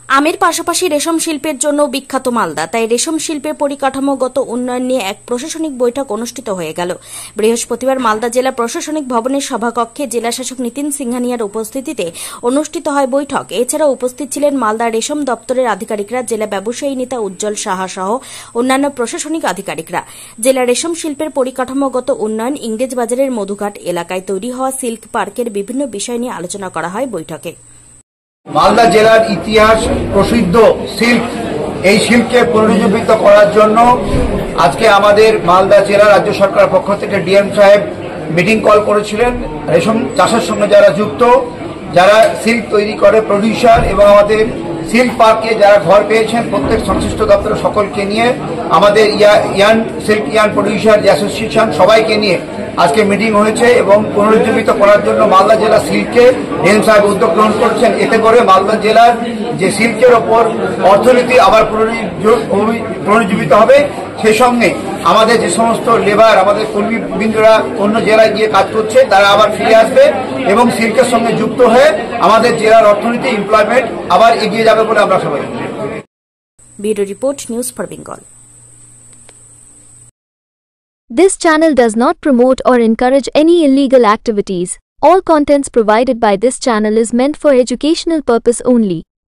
আমের পাশাপাশি রেশম শিল্পের জন্য বিখ্যাত মালদা, তাই রেশম শিল্পের পরিকাঠামোগত উন্নয়ন নিয়ে এক প্রশাসনিক বৈঠক অনুষ্ঠিত হয়ে গেল। বৃহস্পতিবার মালদা জেলা প্রশাসনিক ভবনের সভাকক্ষে জেলাশাসক নীতিন সিংহানিয়ার উপস্থিতিতে অনুষ্ঠিত হয় বৈঠক। এছাড়াও উপস্থিত ছিলেন মালদা রেশম দপ্তরের আধিকারিকরা, জেলা ব্যবসায়ী নেতা উজ্জ্বল সাহা সহ অন্যান্য প্রশাসনিক আধিকারিকরা। জেলা রেশম শিল্পের পরিকাঠামোগত উন্নয়ন, ইংরেজবাজারের মধুঘাট এলাকায় তৈরি হওয়া সিল্ক পার্কের বিভিন্ন বিষয় নিয়ে আলোচনা করা হয় বৈঠকে। মালদা জেলার ইতিহাস প্রসিদ্ধ সিল্ক, এই শিল্পকে পুনরুজ্জীবিত করার জন্য আজকে আমাদের মালদা জেলা রাজ্য সরকারের পক্ষ থেকে ডিএম সাহেব মিটিং কল করেছিলেন। রেশম চাষের সঙ্গে যারা যুক্ত, যারা সিল্ক তৈরি করে প্রডিউসার এবং আমাদের সিল্ক পার্কে যারা ঘর পেয়েছেন, প্রত্যেক সংশ্লিষ্ট দপ্তরের সকলকে নিয়ে আমাদের সিল্ক ইয়ার্ন প্রডিউসার অ্যাসোসিয়েশন সবাইকে নিয়ে আজকে মিটিং হয়েছে এবং পুনরুজ্জীবিত করার জন্য মালদা জেলা সিল্কে ডিএম সাহেব উদ্যোগ গ্রহণ করছেন। এতে করে মালদা জেলার যে সিল্কের ওপর অর্থনীতি আবার পুনরুজ্জীবিত হবে, সেই সঙ্গে আমাদের যে সমস্ত লেবার, আমাদের কর্মীবৃন্দরা অন্য জেলায় গিয়ে কাজ করছে, তারা আবার ফিরে আসবে এবং সিল্কের সঙ্গে যুক্ত হয়ে আমাদের জেলার অর্থনীতি, এমপ্লয়মেন্ট আবার এগিয়ে যাবে বলে আমরা সবাই। Bureau report, news for Bengal. This channel does not promote or encourage any illegal activities. All contents provided by this channel is meant for educational purpose only.